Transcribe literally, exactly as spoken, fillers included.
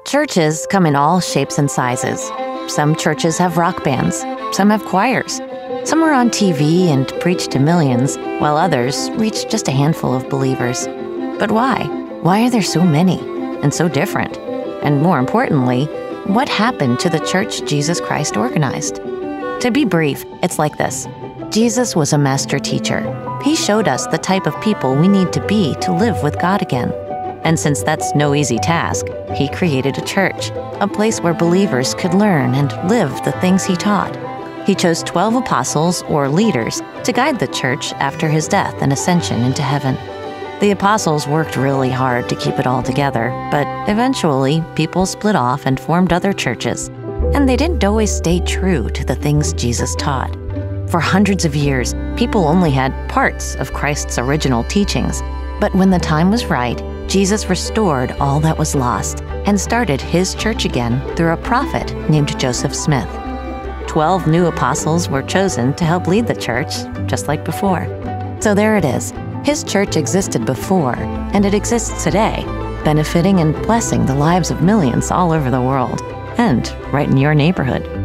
Churches come in all shapes and sizes. Some churches have rock bands, some have choirs. Some are on T V and preach to millions, while others reach just a handful of believers. But why? Why are there so many and so different? And more importantly, what happened to the church Jesus Christ organized? To be brief, it's like this. Jesus was a master teacher. He showed us the type of people we need to be to live with God again. And since that's no easy task, he created a church, a place where believers could learn and live the things he taught. He chose twelve apostles, or leaders, to guide the church after his death and ascension into heaven. The apostles worked really hard to keep it all together, but eventually people split off and formed other churches. And they didn't always stay true to the things Jesus taught. For hundreds of years, people only had parts of Christ's original teachings. But when the time was right, Jesus restored all that was lost and started his church again through a prophet named Joseph Smith. Twelve new apostles were chosen to help lead the church, just like before. So there it is. His church existed before, and it exists today, benefiting and blessing the lives of millions all over the world, and right in your neighborhood.